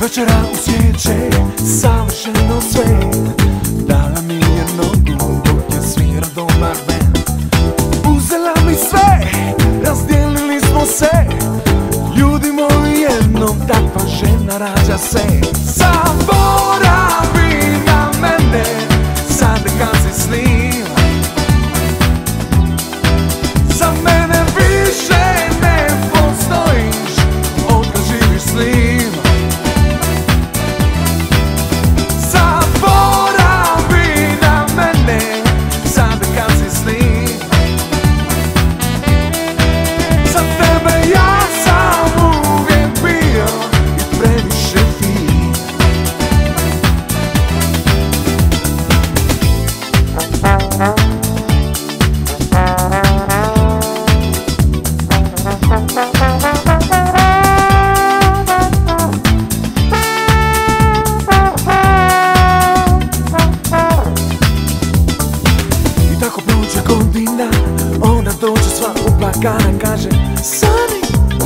Večera usjeće savršeno sve. Dala mi je nogu dok je svira dobar bend. Uzela mi sve, razdijelili smo se. Ljudi moji, jednom takva žena rađa se. Zaboravi na mene, sad kad si s njim. Za mene više ne postojiš, otkad živiš s njim. Zaboravi na mene, sad kad si s njim. Za tebe ja sam uvijek bio i previše fin. I tako prođe godina, ona dođe sva uplakana, kaže Sani.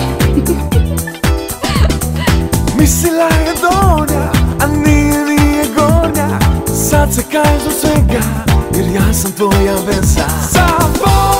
Mislila je donja, a nije gornja. Sad se kaže do svega, jer ja sam tvoja veza.